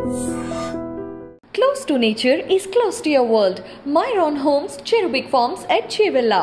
Close to nature is close to your world. Myron Homes, Cherubic Farms at Chevilla,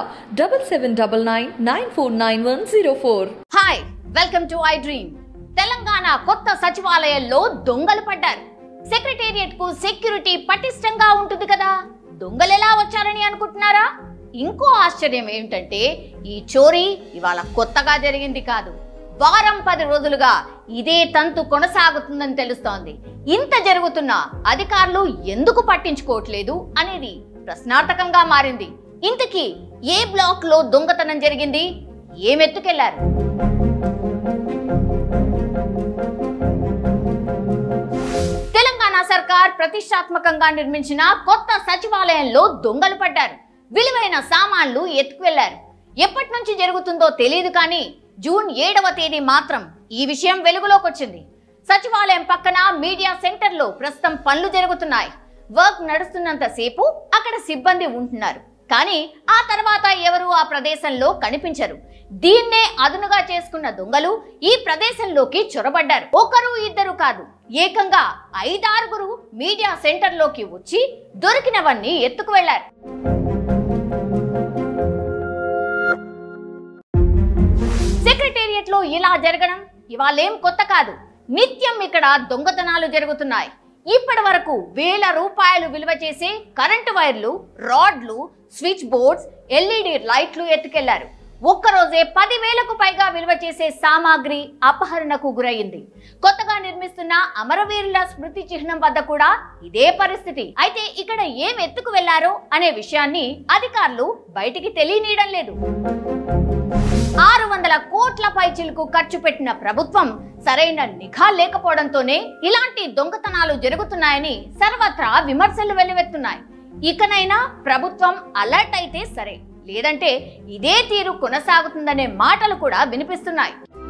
7799949104. Hi, welcome to iDream. Telangana kotta sachivalayallo dongalu paddaru. Secretariat ku security పటిష్టంగా ఉంటుంది కదా. దొంగలు ఎలా వచ్చారని అనుకుంటున్నారా? ఇంకో ఆశ్చర్యం ఏంటంటే ఈ చోరీ ఇవాళ కొత్తగా జరిగింది కాదు. వారం 10 రోజులుగా ఇదే తంతు కొనసాగుతుందని తెలుస్తోంది. ఇంత జరుగుతున్నా అధికారులు ఎందుకు పట్టించుకోవట్లేదు అనేది ప్రశ్నార్థకంగా మారింది. ఇంతకీ ఏ బ్లాక్ లో దొంగతనం జరిగింది? ఏమెత్తుకెళ్లారు? తెలంగాణ సర్కార్ ప్రతిష్టాత్మకంగా నిర్మించిన కొత్త సచివాలయంలో దొంగలు పడ్డారు. విలువైన సామాన్లు ఎత్తుకువెళ్లారు. ఎప్పటి నుంచి జరుగుతుందో తెలియదు కానీ జూన్ 7వ తేదీ మాత్రం ఈ విషయం వెలుగులోకి వచ్చింది. సచివాలయం పక్కన మీడియా సెంటర్ లో ప్రస్తుతం పనులు జరుగుతున్నాయి. వర్క్ నడుస్తున్నంత సేపు అక్కడ సిబ్బంది ఉంటున్నారు. కానీ ఆ తర్వాత ఎవరు ఆ ప్రదేశంలో కనిపించరు. దీన్నే అదునుగా చేసుకున్న దొంగలు ఈ ప్రదేశంలోకి చొరబడ్డారు. ఒకరు ఇద్దరు కాదు, ఏకంగా 5-6 మీడియా సెంటర్ లోకి వచ్చి దొరికినవన్నీ ఎత్తుకు వెళ్లారు. సెక్రటేరియట్ లో ఇలా జరగడం ఇవాళేం కొత్త కాదు. నిత్యం ఇక్కడ దొంగతనాలు జరుగుతున్నాయి. ఇప్పటి వరకు వేల రూపాయలు విలువ చేసే కరెంటు వైర్లు, రాడ్లు, స్విచ్ బోర్డ్స్, ఎల్ఈడి లైట్లు ఎత్తుకెళ్లారు. ఒక్కరోజే 10,000కు పైగా విలువ చేసే సామాగ్రి అపహరణకు గురైంది. కొత్తగా నిర్మిస్తున్న అమరవీరుల స్మృతి చిహ్నం వద్ద కూడా ఇదే పరిస్థితి. అయితే ఇక్కడ ఏం ఎత్తుకు వెళ్లారో అనే విషయాన్ని అధికారులు బయటికి తెలియనీయడం లేదు. 600 కోట్ల పైచిలకు ఖర్చు పెట్టిన ప్రభుత్వం సరైన నిఘా లేకపోవడంతోనే ఇలాంటి దొంగతనాలు జరుగుతున్నాయని సర్వత్రా విమర్శలు వెల్లువెత్తున్నాయి. ఇకనైనా ప్రభుత్వం అలర్ట్ అయితే సరే, లేదంటే ఇదే తీరు కొనసాగుతుందనే మాటలు కూడా వినిపిస్తున్నాయి.